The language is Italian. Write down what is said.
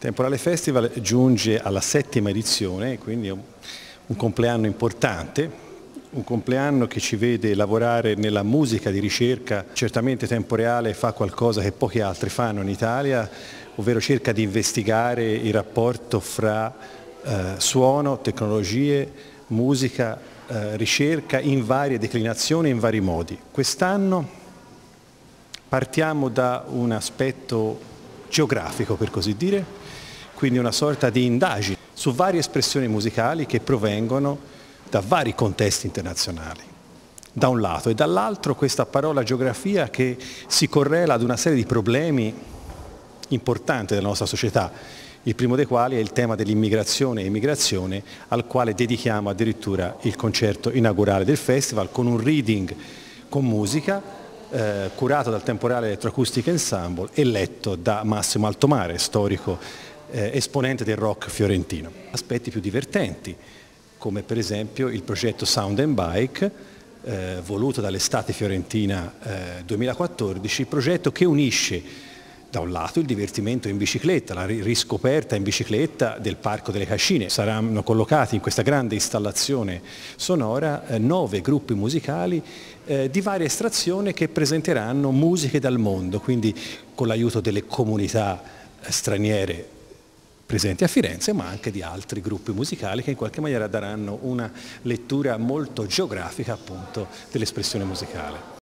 Temporale Festival giunge alla 7ª edizione, quindi è un compleanno importante, un compleanno che ci vede lavorare nella musica di ricerca. Certamente Temporale fa qualcosa che pochi altri fanno in Italia, ovvero cerca di investigare il rapporto fra suono, tecnologie, musica, ricerca in varie declinazioni, in vari modi. Quest'anno partiamo da un aspetto geografico, per così dire, quindi una sorta di indagine su varie espressioni musicali che provengono da vari contesti internazionali, da un lato, e dall'altro questa parola geografia che si correla ad una serie di problemi importanti della nostra società, il primo dei quali è il tema dell'immigrazione e immigrazione, al quale dedichiamo addirittura il concerto inaugurale del festival con un reading con musica curato dal Temporale Elettroacoustic Ensemble e letto da Massimo Altomare, storico esponente del rock fiorentino. Aspetti più divertenti, come per esempio il progetto Sound and Bike, voluto dall'Estate Fiorentina 2014, progetto che unisce da un lato il divertimento in bicicletta, la riscoperta in bicicletta del Parco delle Cascine. Saranno collocati in questa grande installazione sonora 9 gruppi musicali di varia estrazione che presenteranno musiche dal mondo, quindi con l'aiuto delle comunità straniere presenti a Firenze, ma anche di altri gruppi musicali che in qualche maniera daranno una lettura molto geografica appunto dell'espressione musicale.